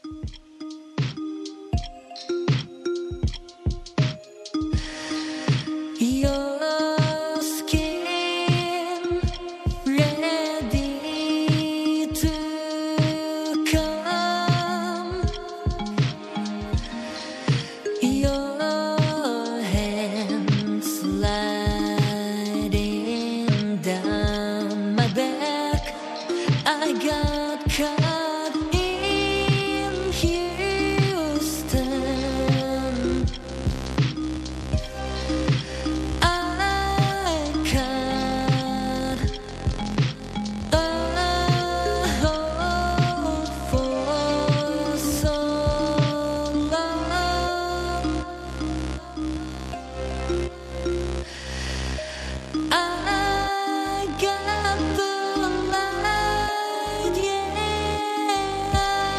Your skin ready to come. Your hands sliding down my back. I got caught in Houston. I caught a hold for so long. I got the light, yeah. I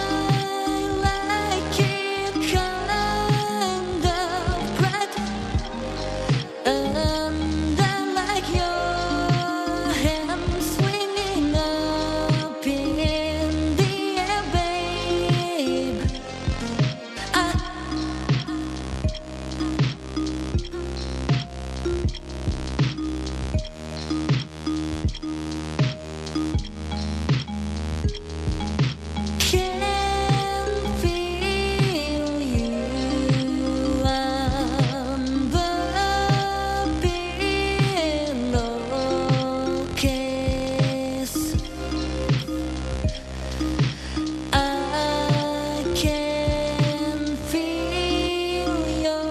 like it kind of bright, and I like your hands swinging up in the air, babe. Can feel you on the pillowcase. I can feel your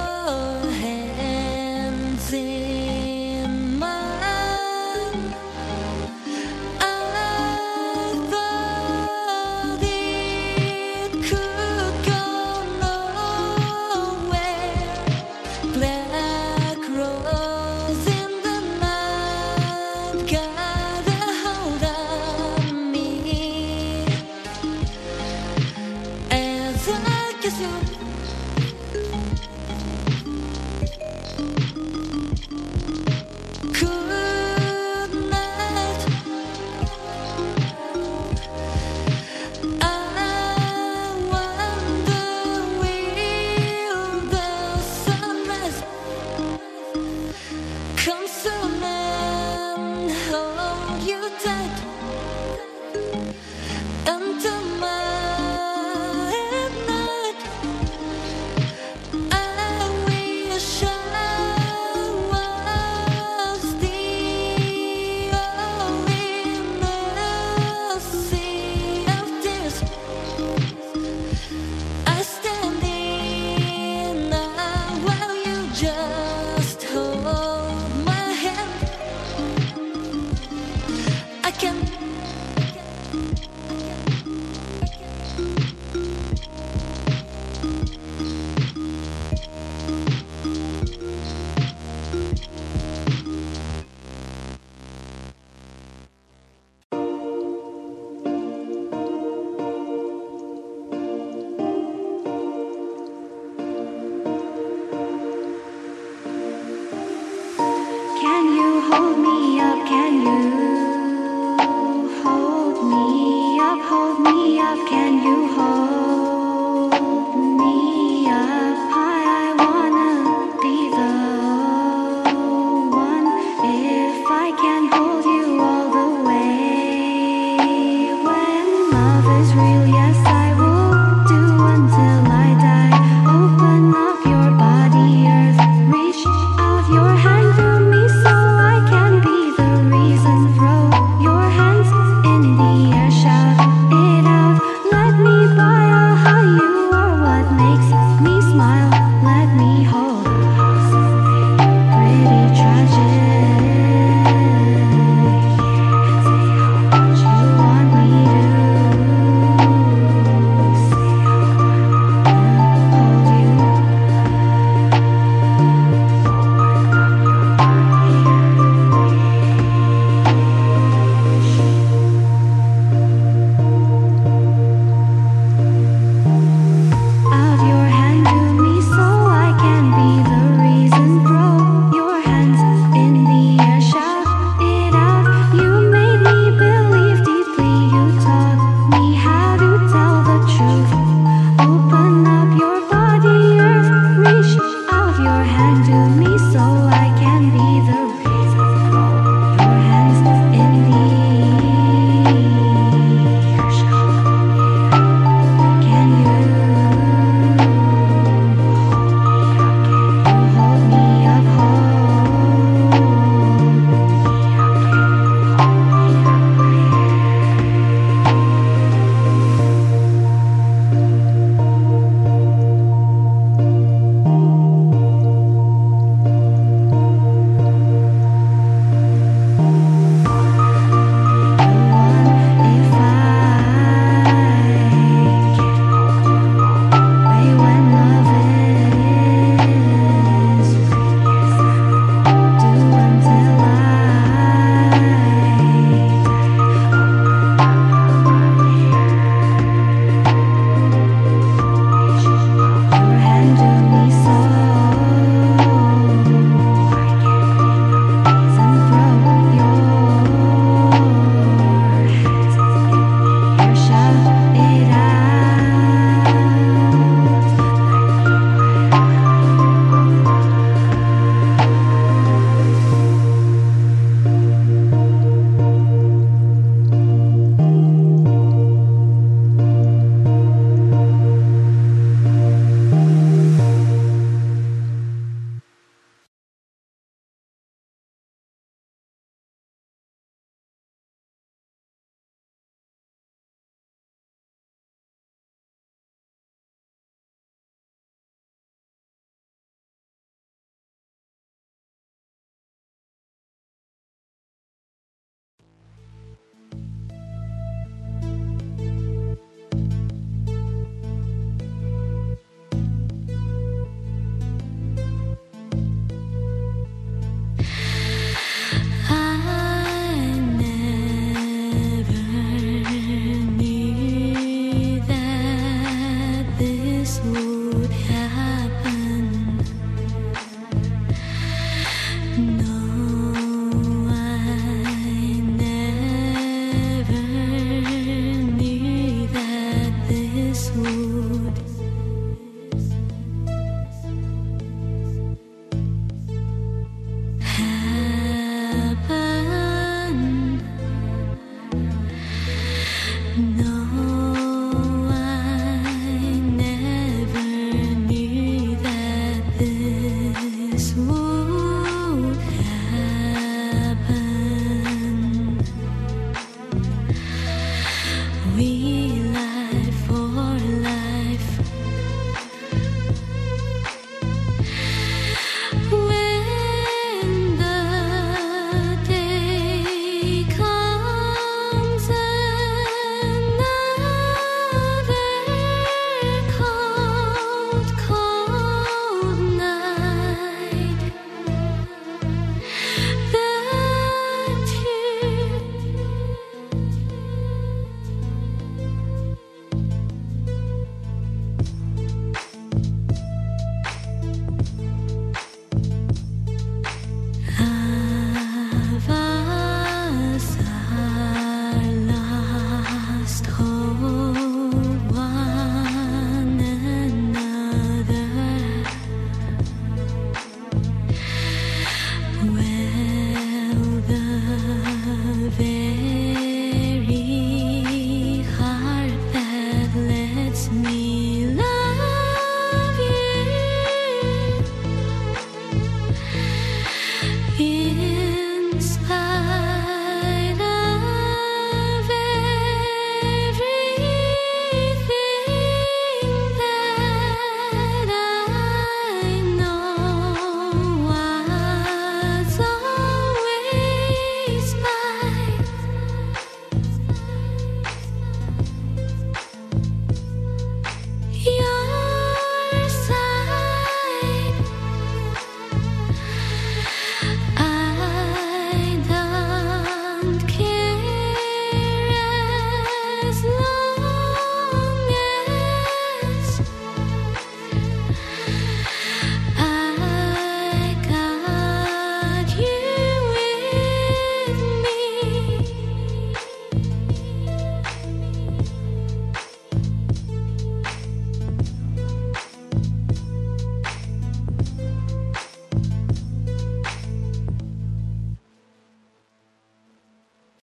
hands in mine. I thought it could go nowhere. Black rose in the night got a hold on me as I kiss you. Good night. I wonder, will the sunrise come soon and hold you tight until midnight? I wish I was the only sea of tears. I stand in now while you just hold my hand. I can. Can you hold me up? Can you hold me up? Hold me up? Can